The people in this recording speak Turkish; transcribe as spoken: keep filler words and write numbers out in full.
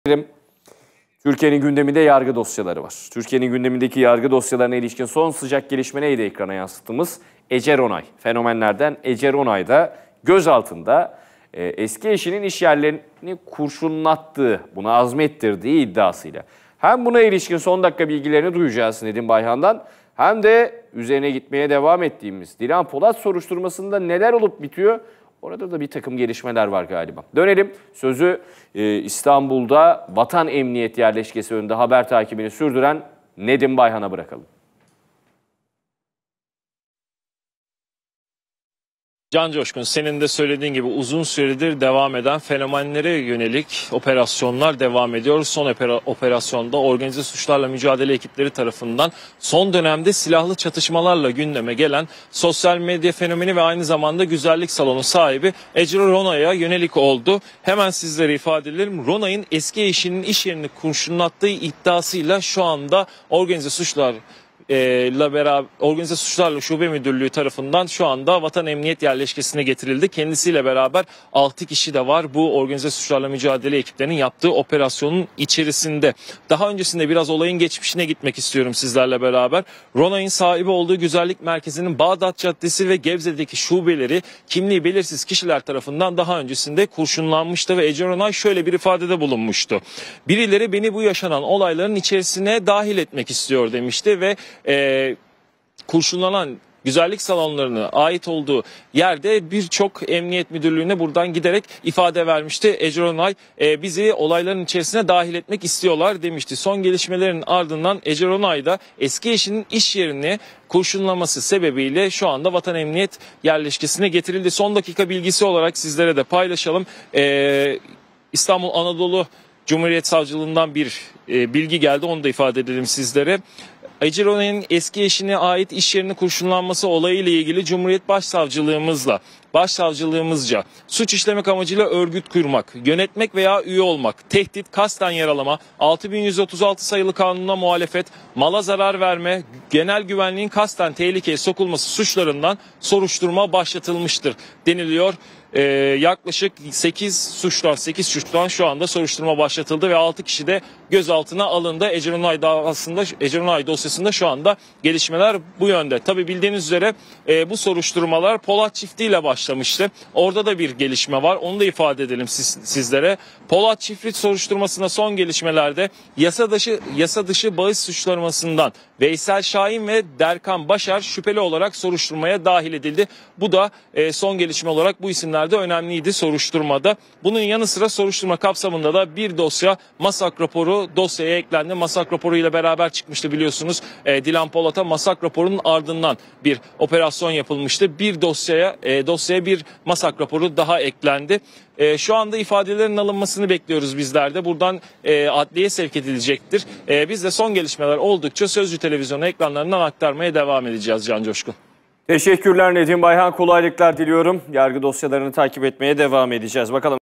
Türkiye'nin gündeminde yargı dosyaları var. Türkiye'nin gündemindeki yargı dosyalarına ilişkin son sıcak gelişme neydi ekrana yansıttığımız? Ece Ronay. Fenomenlerden Ece Ronay da gözaltında e, eski eşinin iş yerlerini kurşunlattığı, buna azmettirdiği iddiasıyla. Hem buna ilişkin son dakika bilgilerini duyacağız Nedim Bayhan'dan, hem de üzerine gitmeye devam ettiğimiz Dilan Polat soruşturmasında neler olup bitiyor? Orada da bir takım gelişmeler var galiba. Dönelim sözü e, İstanbul'da Vatan Emniyet Yerleşkesi önünde haber takibini sürdüren Nedim Bayhan'a bırakalım. Can Coşkun, senin de söylediğin gibi uzun süredir devam eden fenomenlere yönelik operasyonlar devam ediyor. Son operasyonda organize suçlarla mücadele ekipleri tarafından son dönemde silahlı çatışmalarla gündeme gelen sosyal medya fenomeni ve aynı zamanda güzellik salonu sahibi Ece Ronay'a yönelik oldu. Hemen sizlere ifade edelim. Ronay'ın eski eşinin iş yerini kurşunlattığı iddiasıyla şu anda organize suçlar ile beraber Organize Suçlarla Şube Müdürlüğü tarafından şu anda Vatan Emniyet Yerleşkesi'ne getirildi. Kendisiyle beraber altı kişi de var bu organize suçlarla mücadele ekiplerinin yaptığı operasyonun içerisinde. Daha öncesinde biraz olayın geçmişine gitmek istiyorum sizlerle beraber. Ronay'ın sahibi olduğu güzellik merkezinin Bağdat Caddesi ve Gebze'deki şubeleri kimliği belirsiz kişiler tarafından daha öncesinde kurşunlanmıştı ve Ece Ronay şöyle bir ifadede bulunmuştu. Birileri beni bu yaşanan olayların içerisine dahil etmek istiyor demişti ve Ee, kurşunlanan güzellik salonlarına ait olduğu yerde birçok emniyet müdürlüğüne buradan giderek ifade vermişti. Ece Ronay e, bizi olayların içerisine dahil etmek istiyorlar demişti. Son gelişmelerin ardından Ece Ronay da eski eşinin iş yerini kurşunlaması sebebiyle şu anda Vatan Emniyet Yerleşkesi'ne getirildi. Son dakika bilgisi olarak sizlere de paylaşalım. Ee, İstanbul Anadolu Cumhuriyet Savcılığından bir e, bilgi geldi, onu da ifade edelim sizlere. Ece Ronay'ın eski eşine ait iş yerinin kurşunlanması olayıyla ilgili Cumhuriyet Başsavcılığımızla, Başsavcılığımızca suç işlemek amacıyla örgüt kurmak, yönetmek veya üye olmak, tehdit, kasten yaralama, altı bin yüz otuz altı sayılı kanuna muhalefet, mala zarar verme, genel güvenliğin kasten tehlikeye sokulması suçlarından soruşturma başlatılmıştır deniliyor. Ee, yaklaşık sekiz suçtan sekiz suçtan şu anda soruşturma başlatıldı ve altı kişi de gözaltına alındı. Ece Ronay davasında, Ece Ronay dosyasında şu anda gelişmeler bu yönde. Tabii bildiğiniz üzere e, bu soruşturmalar Polat Çiftliği ile başlamıştı. Orada da bir gelişme var. Onu da ifade edelim siz, sizlere. Polat Çiftlik soruşturmasında son gelişmelerde yasa dışı yasa dışı bahis suçlamasından Veysel Şahin ve Derkan Başar şüpheli olarak soruşturmaya dahil edildi. Bu da e, son gelişme olarak bu isimler de önemliydi soruşturmada. Bunun yanı sıra soruşturma kapsamında da bir dosya masak raporu dosyaya eklendi. Masak raporu ile beraber çıkmıştı biliyorsunuz. E, Dilan Polat'a masak raporunun ardından bir operasyon yapılmıştı. Bir dosyaya e, dosyaya bir masak raporu daha eklendi. E, şu anda ifadelerin alınmasını bekliyoruz bizler de. Buradan e, adliyeye sevk edilecektir. E, biz de son gelişmeler oldukça Sözcü Televizyonu ekranlarından aktarmaya devam edeceğiz Can Coşkun. Teşekkürler Nedim Bayhan, kolaylıklar diliyorum. Yargı dosyalarını takip etmeye devam edeceğiz. Bakalım.